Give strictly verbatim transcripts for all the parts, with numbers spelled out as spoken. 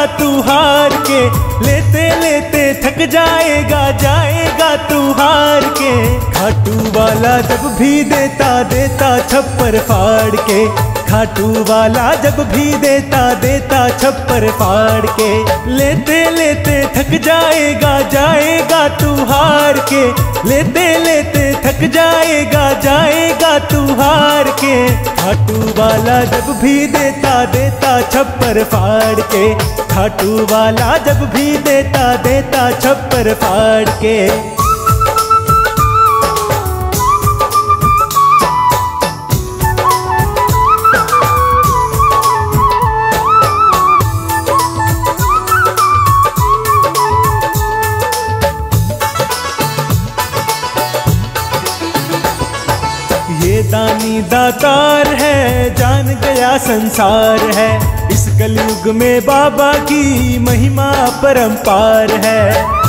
तू हार के, लेते लेते थक जाएगा जाएगा तू हार के। खाटू वाला जब भी देता देता छप्पर फाड़ के, खाटू वाला जब भी देता देता छप्पर फाड़ के। लेते लेते थक जाएगा जाएगा तू हार के, लेते लेते थक जाएगा जाएगा तू हार के। खाटू वाला जब भी देता देता छप्पर फाड़ के, खाटू वाला जब भी देता देता छप्पर फाड़ के। ये दानी दातार है, जान गया संसार है, इस कलयुग में बाबा की महिमा परंपार है।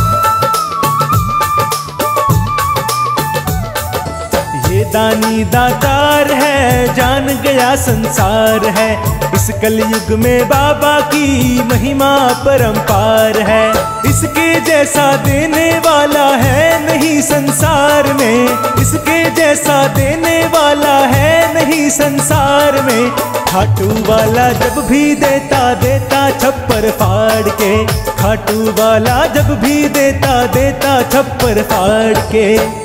ये दानी दातार है, जान गया संसार है, इस कलयुग में बाबा की महिमा परंपार है। इसके जैसा देने वाला है नहीं संसार में, इसके जैसा देने वाला है नहीं संसार में। खाटू वाला जब भी देता देता छप्पर फाड़ के, खाटू वाला जब भी देता देता छप्पर फाड़ के।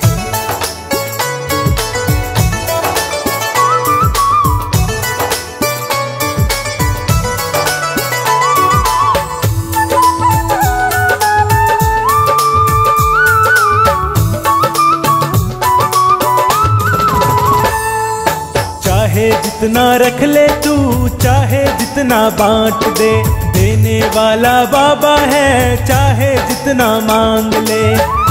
चाहे जितना रख ले तू, चाहे जितना बांट दे, देने वाला बाबा है चाहे जितना मांग ले।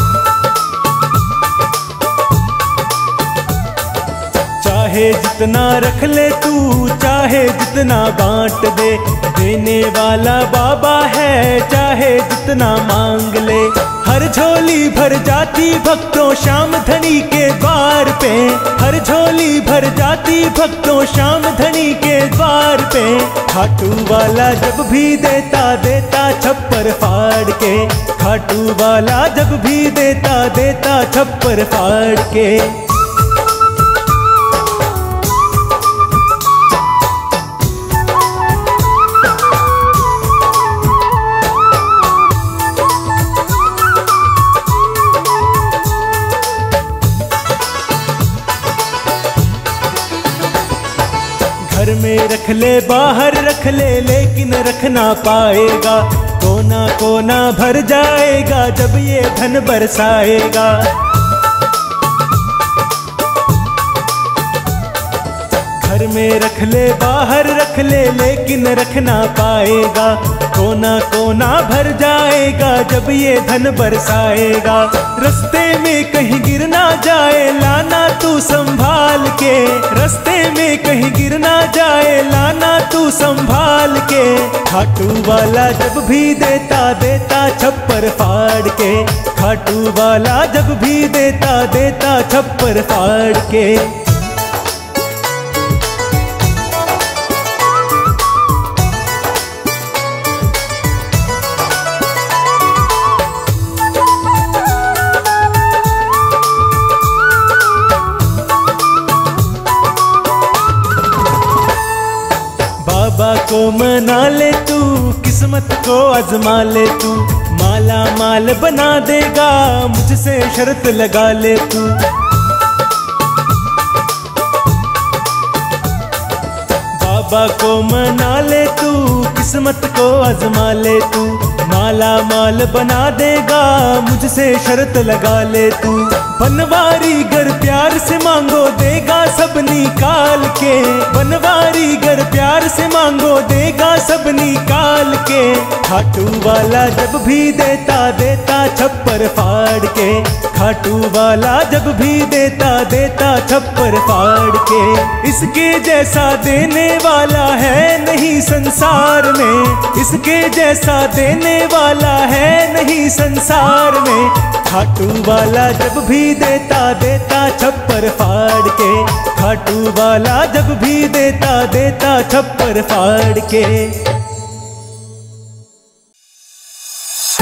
चाहे जितना रख ले तू, चाहे जितना बांट दे, देने वाला बाबा है चाहे जितना मांग ले। हर झोली भर जाती भक्तों श्याम धनी के द्वार पे, हर झोली भर जाती भक्तों श्याम धनी के द्वार पे। खाटू वाला जब भी देता देता छप्पर फाड़ के, खाटू वाला जब भी देता देता छप्पर फाड़ के। घर में रख ले बाहर रख ले, लेकिन रख ना पाएगा, कोना कोना भर जाएगा जब ये धन बरसाएगा। घर में रख ले बाहर रख ले, लेकिन रख ना पाएगा, कोना कोना भर जाएगा जब ये धन बरसाएगा। रस्ते में कहीं गिर ना जाए लाना तू संभाल के, रस्ते में कहीं गिर ना जाए लाना तू संभाल के। खाटू वाला जब भी देता देता छप्पर फाड़ के, खाटू वाला जब भी देता देता छप्पर फाड़ के। बाबा को मना ले तू, किस्मत को आजमा ले तू, माला माल बना देगा मुझसे शर्त लगा ले तू। बाबा को मना ले तू, किस्मत को आजमा ले तू, माला माल बना देगा मुझसे शर्त लगा ले तू। बनवारी घर प्यार से मांगो देगा सब निकाल के, बनवारी घर प्यार से मांगो देगा सब निकाल के। खाटू वाला जब भी देता देता छप्पर फाड़ के, खाटू वाला जब भी देता देता छप्पर फाड़ के। इसके जैसा देने वाला है नहीं संसार में, इसके जैसा देने वाला है नहीं संसार में। खाटू वाला जब भी देता देता छप्पर फाड़ के, खाटू वाला जब भी देता देता छप्पर फाड़ के।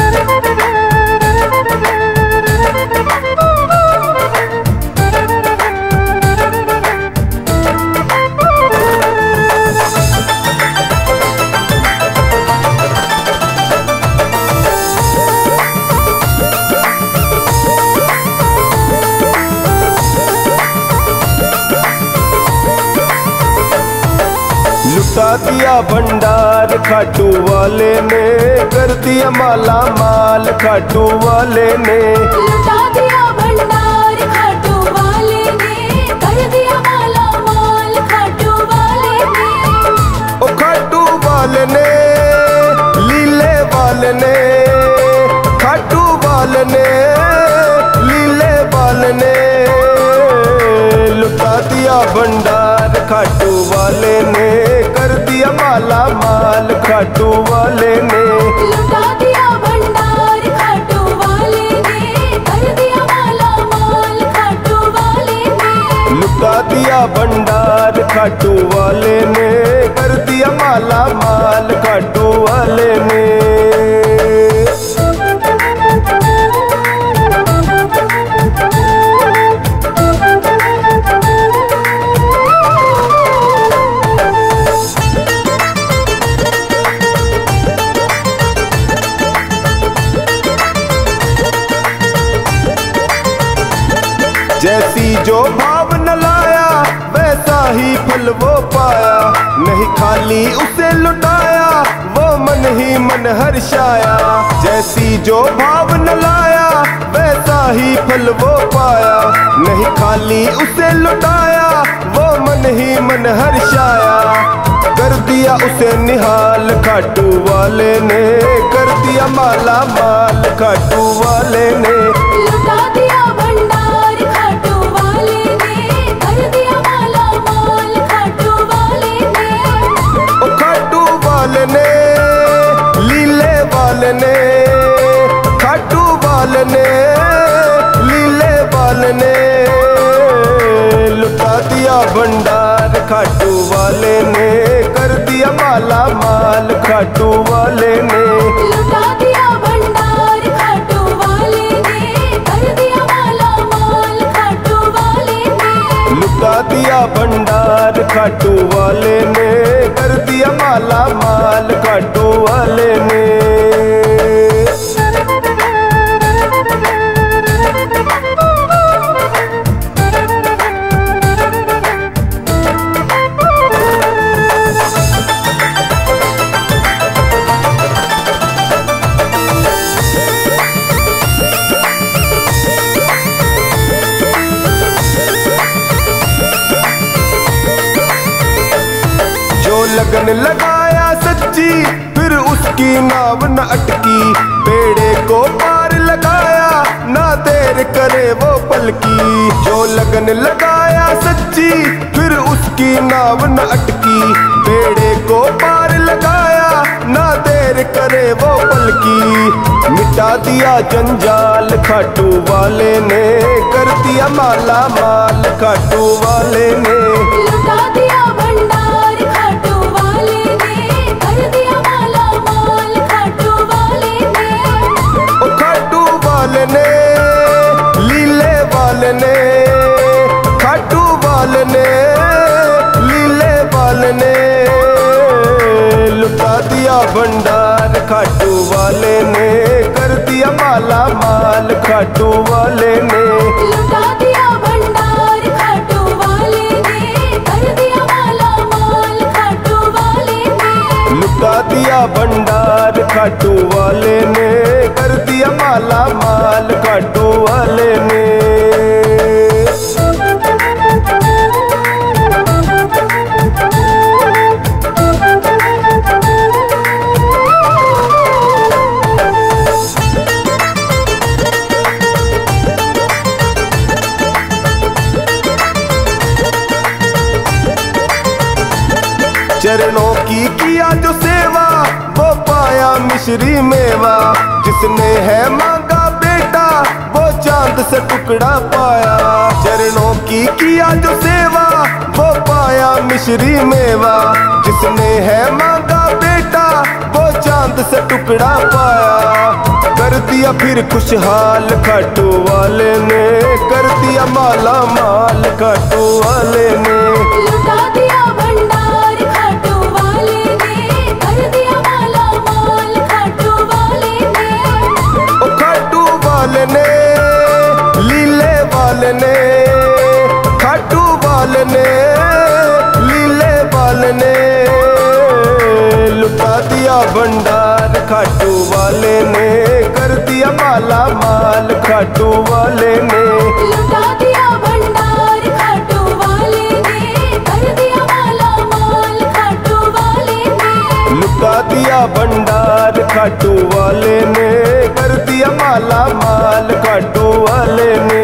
लुटा दिया भंडार खाटू वाले ने, कर दिया माला माल खाटू वाले ने। लुटा दिया भंडार खाटू वाले ने, कर दिया माला माल खाटू वाले ने। ओ खाटू वाले ने, लीले वाले ने, खाटू वाले ने, लीले वाले ने। लुटा दिया भंडार खाटू वाले ने, कर दिया माला माल खाटू वाले ने। लुटा दिया भंडार खाटू वाले ने, कर दिया माला माल खाटू वाले ने। लुटा दिया भंडार खाटू वाले ने, कर दिया माला माल खाटू वाले ने। जैसी जो भाव न लाया, वैसा ही फल वो पाया। नहीं खाली उसे लुटाया, वो मन ही मन हर्षाया। जैसी जो भाव न लाया, वैसा ही फल वो पाया। नहीं खाली उसे लुटाया, वो मन ही मन हर्षाया। कर दिया उसे निहाल खाटू वाले ने, कर दिया माला माल खाटू वाले ने। लुटा दिया भंडार खाटू वाले ने, कर दिया माला माल खाटू वाले ने। ओ खाटू वाले ने, लीले वाले ने, खाटू वाले ने, लीले वाले ने। लुटा दिया भंडार खाटू वाले ने, कर दिया माला माल खाटू वाले ने। लुटा दिया भंडार खाटू वाले ने, कर दिया माला माल खाटू वाले ने। लुटा दिया भंडार खाटू वाले ने, कर दिया माला माल खाटू वाले ने। लगन लगाया सच्ची, फिर उसकी नाव न अटकी। बेड़े को पार लगाया, ना देर करे वो पलकी। जो लगन लगाया सच्ची, फिर उसकी नाव न अटकी। बेड़े को पार लगाया, ना देर करे वो पलकी। मिटा दिया जंजाल खाटू वाले ने, कर दिया माला माल खाटू वाले ने। लुटा दिया भंडार खाटू वाले ने, कर दिया माला माल खाटू वाले ने। ओ खाटू वाले ने, लीले वाले ने, खाटू वाले ने, लीले वाले ने। लुटा दिया भंडार खाटू वाले ने, कर दिया माला माल खाटू वाले ने। लुटा दिया भंडार खाटू वाले ने, कर दिया माला माल खाटू वाले ने। लुटा दिया भंडार खाटू वाले ने, कर दिया माला माल खाटू वाले ने। चरणों की किया जो सेवा, वो पाया मिश्री मेवा। जिसने है मांगा बेटा, वो चांद से टुकड़ा पाया। चरणों की किया जो सेवा, वो पाया मिश्री मेवा। जिसने है मांगा बेटा वो चांद से टुकड़ा पाया। कर दिया फिर खुशहाल खाटू वाले ने, कर दिया माला माल खाटू वाले ने। लुटा दिया भंडार खाटू वाले ने, कर दिया माला माल खाटू वाले ने। ओ खाटू वाले ने, लीले वाले ने, खाटू वाले ने, लीले वाले ने। लुटा दिया भंडार खाटू वाले ने, कर दिया माला माल खाटू वाले ने। लुटा दिया भंडार खाटू वाले ने, कर दिया माला माल खाटू वाले ने। लुटा दिया भंडार खाटू वाले ने, कर दिया माला माल खाटू वाले ने।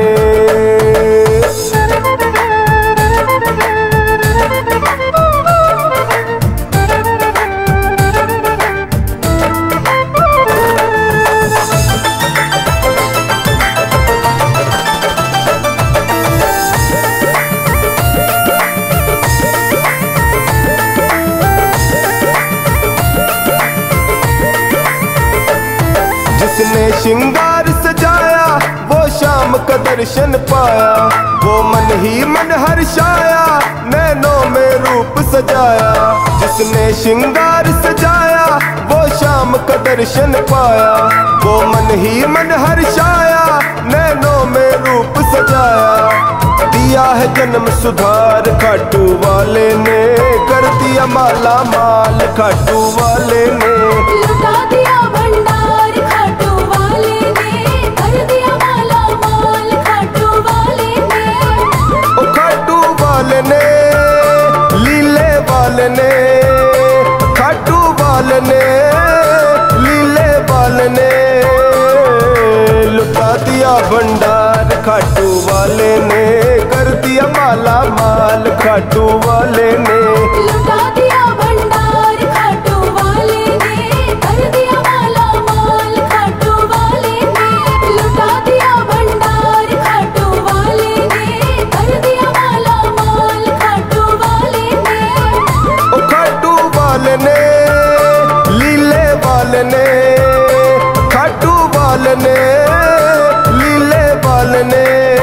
जिसने श्रृंगार सजाया वो शाम का दर्शन पाया। वो मन ही मन हर्षाया, नैनों में रूप सजाया। जिसने श्रृंगार सजाया वो शाम का दर्शन पाया। वो मन ही मन हर्षाया, नैनों में रूप सजाया। दिया है जन्म सुधार खाटू वाले ने, कर दिया माला माल खाटू वाले ने। लुटा दिया भंडार खाटू वाले ने, कर दिया माला माल खाटू वाले ने। ओ खाटू वाले ने, लीले वाले ने, खाटू वाले ने, लीले वाले ने। लुटा दिया भंडार खाटू वाले ने, कर दिया माला माल खाटू वाले ने। लुटा दिया भंडार खाटू वाले ने, कर दिया माला माल खाटू वाले ने। लुटा दिया भंडार खाटू वाले ने, कर दिया माला माल खाटू वाले ने। ओ खाटू वाले ने, लीले वाले ने, खाटू वाले ने, लीले वाले ने।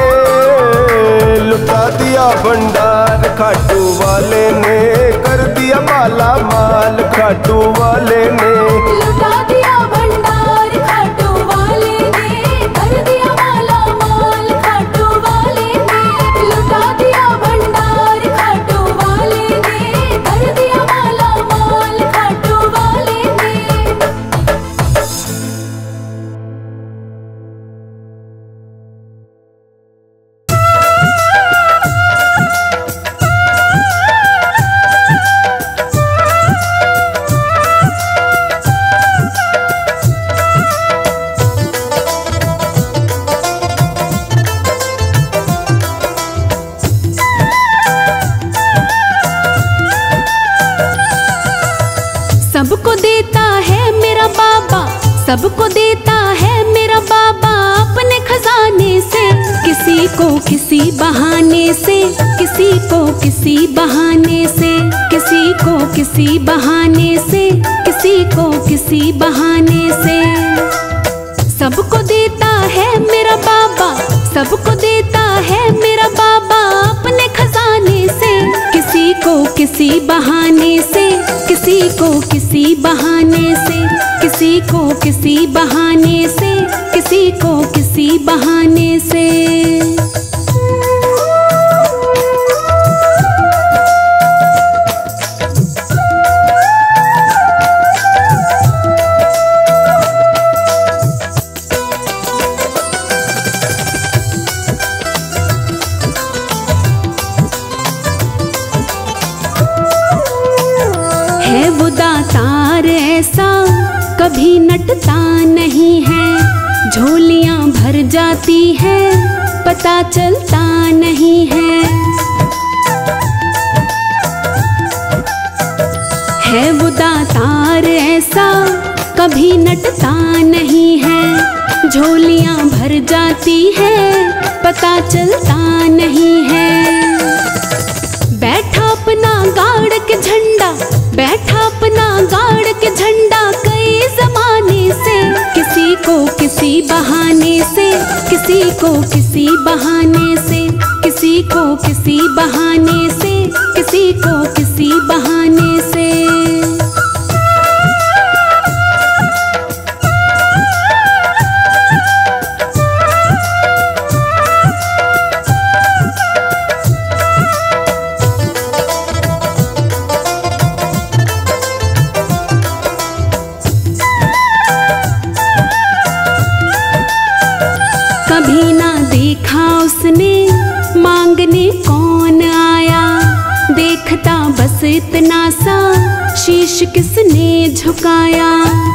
लुटा दिया भंडार खाटू वाले ने, कर दिया माला माल खाटू वाले ने। लुटा दिया भंडार खाटू वाले ने, कर दिया माला माल खाटू वाले ने। लुटा दिया भंडार खाटू वाले ने, कर दिया माला माल खाटू वाले ने। सबको देता है मेरा बाबा, सबको देता है मेरा बाबा अपने खजाने से। किसी को किसी बहाने से, किसी को किसी बहाने से, किसी को किसी बहाने से, किसी को किसी बहाने से। सबको देता है मेरा बाबा, सबको देता है मेरा बाबा अपने खजाने से। किसी को किसी बहाने से, किसी को किसी बहाने से, किसी को किसी बहाने से, किसी को किसी बहाने से। है वो दातार ऐसा कभी नटता नहीं है। झोलियां भर जाती है पता चलता नहीं है। है वो दातार ऐसा कभी नटता नहीं है। झोलियां भर जाती है पता चलता नहीं है। बहाने से, किसी को किसी बहाने से। कभी ना देखा उसने मांगने कौन आया, देखता बस इतना सा शीश किसने झुकाया।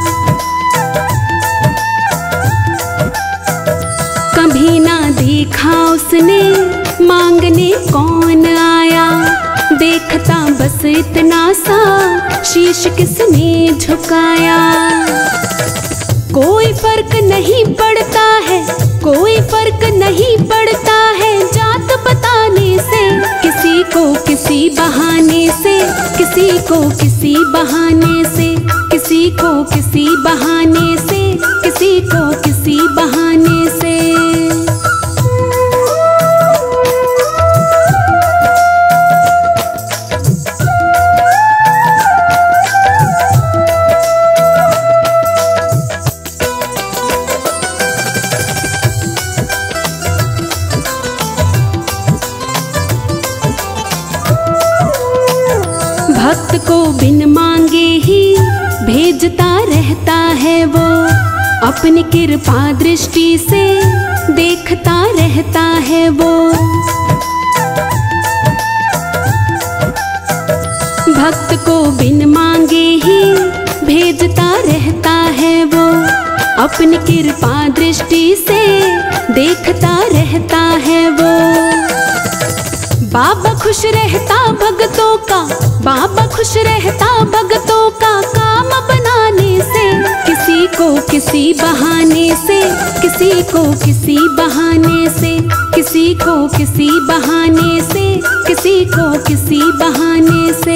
कभी ना देखा उसने मांगने कौन आया, देखता बस इतना सा शीश किसने झुकाया। कोई फर्क नहीं पड़ता है, कोई फर्क नहीं पड़ता है जात बताने से, किसी को किसी बहाने से, किसी को किसी बहाने से, किसी को किसी बहाने से, किसी को किसी बहाने से। भक्त को बिन मांगे ही भेजता रहता है वो, अपनी कृपा दृष्टि से देखता रहता है वो। भक्त को बिन मांगे ही भेजता रहता है वो, अपनी कृपा दृष्टि से देखता रहता है वो। बाबा खुश रहता भगतों का, बाबा खुश रहता भगतों का काम बनाने से, किसी को किसी बहाने से, किसी को किसी बहाने से, किसी को किसी बहाने से, किसी को किसी बहाने से।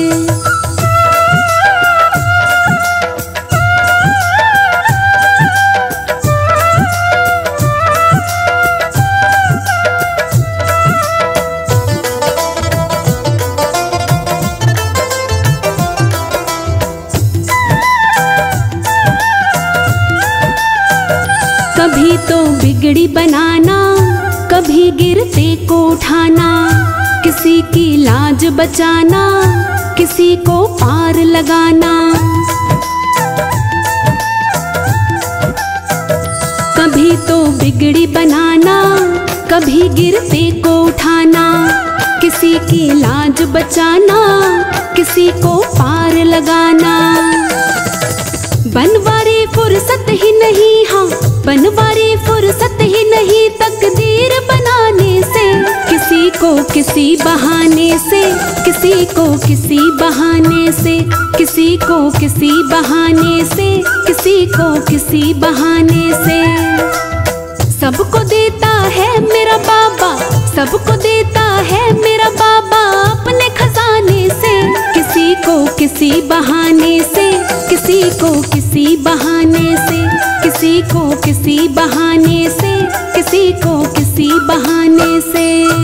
कभी तो बिगड़ी बनाना, कभी गिरते को उठाना, किसी की लाज बचाना, किसी को पार लगाना। कभी तो बिगड़ी बनाना, कभी गिरते को उठाना, किसी की लाज बचाना, किसी को पार लगाना। बनवारी फुर्सत ही नहीं, हाँ बनवारी फुर्सत ही नहीं तकदीर बनाने से, किसी को किसी बहाने से, किसी को किसी बहाने से, किसी को किसी बहाने से, किसी को किसी बहाने से। सबको देता है मेरा बाबा, सबको देता है मेरा बाबा अपने खजाने से, किसी को किसी बहाने से, किसी को किसी बहाने से, किसी को किसी बहाने से, किसी को किसी बहाने से।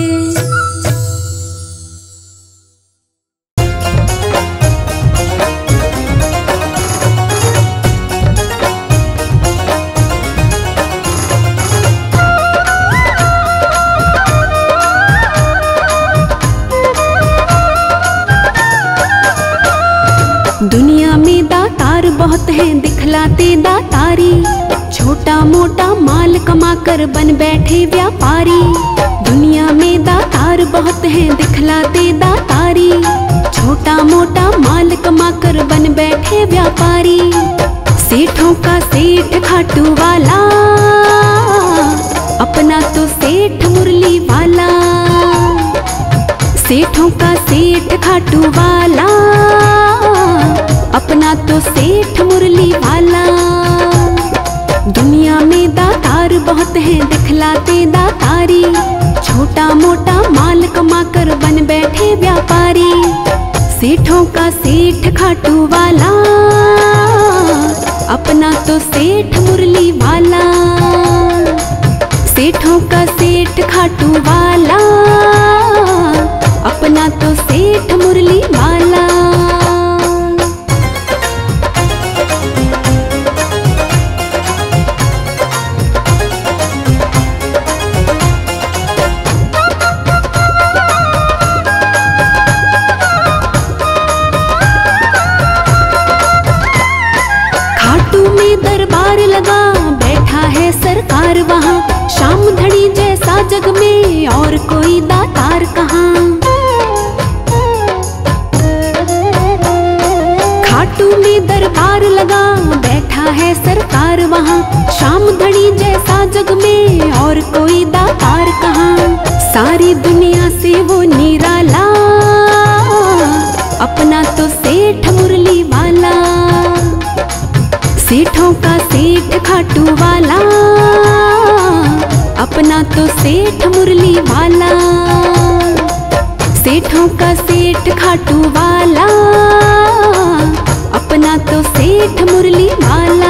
दुनिया में दातार बहुत हैं दिखलाते दातारी, छोटा मोटा माल कमाकर बन बैठे व्यापारी। दुनिया में दातार बहुत हैं दिखलाते दातारी, छोटा मोटा माल कमाकर बन बैठे व्यापारी। सेठों का सेठ खाटू वाला, अपना तो सेठ मुरली वाला। सेठों का सेठ खाटू वाला, अपना तो सेठ मुरली वाला। दुनिया में दातार बहुत हैं दिखलाते दातारी, छोटा मोटा माल कमाकर बन बैठे व्यापारी। सेठों का सेठ खाटू वाला, अपना तो सेठ मुरली वाला। सेठों का सेठ खाटू वाला, कोई दातार कहाँ। खाटू में दरबार लगा, बैठा है सरकार वहाँ। शाम घड़ी जैसा जग में और कोई दातार कहाँ। सारी दुनिया से वो निराला, अपना तो सेठ मुरली वाला। सेठों का सेठ खाटू वाला, अपना तो सेठ मुरली वाला। सेठों का सेठ खाटू वाला, अपना तो सेठ मुरली वाला।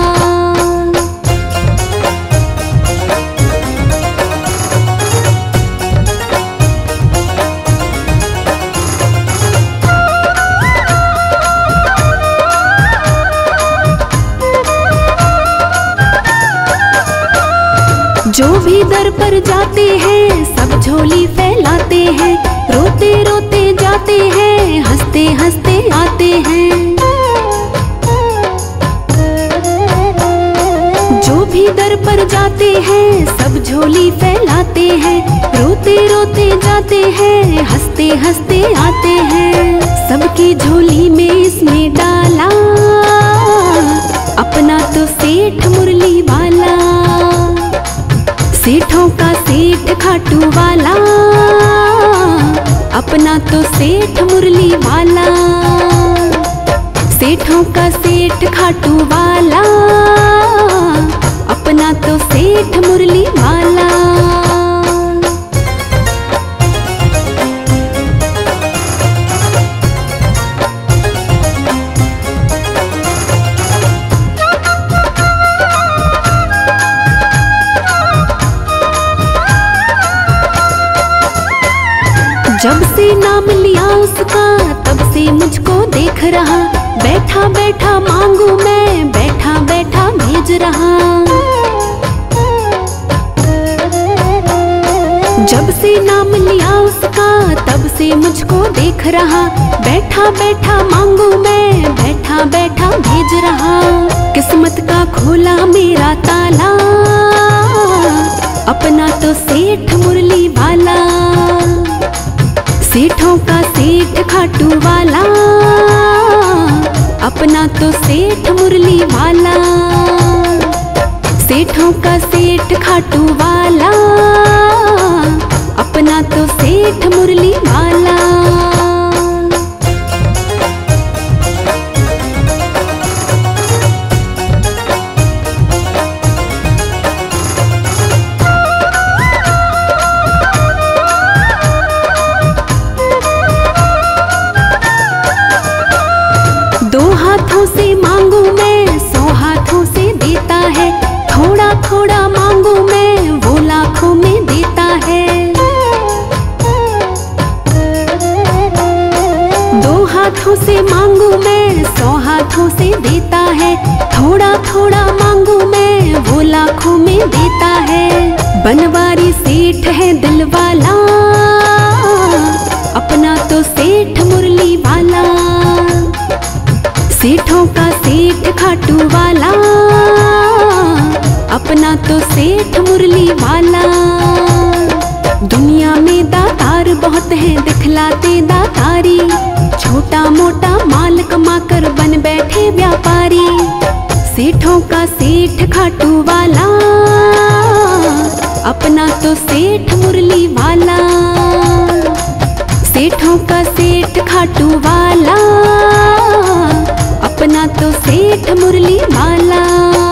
जो भी दर पर जाते हैं सब झोली फैलाते हैं। रोते रोते जाते हैं, हंसते हंसते आते हैं। जो भी दर पर जाते हैं सब झोली फैलाते हैं। रोते रोते जाते हैं, हंसते हंसते आते हैं। सबकी झोली में इसमें डाला, अपना तो सेठ मुरली वाला। सेठों का सेठ खाटू वाला, अपना तो सेठ मुरली वाला। सेठों का सेठ खाटू वाला, अपना तो सेठ मुरली वाला। जब से नाम लिया उसका तब से मुझको देख रहा। बैठा बैठा मांगू मैं, बैठा बैठा भेज रहा। जब से नाम लिया उसका तब से मुझको देख रहा। बैठा बैठा मांगू मैं, बैठा बैठा भेज रहा। किस्मत का खोला मेरा ताला, अपना तो सेठ मुरली वाला। सेठों का सेठ खाटू वाला, अपना तो सेठ मुरली वाला। सेठों का सेठ खाटू वाला, अपना तो सेठ मुरली वाला। दो हाथों से मांगू मैं, सौ हाथों से देता है। थोड़ा थोड़ा मांगू मैं, वो लाखों में देता है। दो हाथों से मांगू मैं, सौ हाथों से देता है। थोड़ा थोड़ा मांगू मैं, वो लाखों में देता है। बनवारी सेठ है दिल वाला, अपना तो सेठ मुरली वाला। सेठों का सेठ खाटू वाला, अपना तो सेठ मुरली वाला। दुनिया में दातार बहुत हैं, दिखलाते दातारी। छोटा मोटा माल कमा कर बन बैठे व्यापारी। सेठों का सेठ खाटू वाला, अपना तो सेठ मुरली वाला। सेठों का सेठ खाटू वाला, अपना तो सेठ मुरली वाला।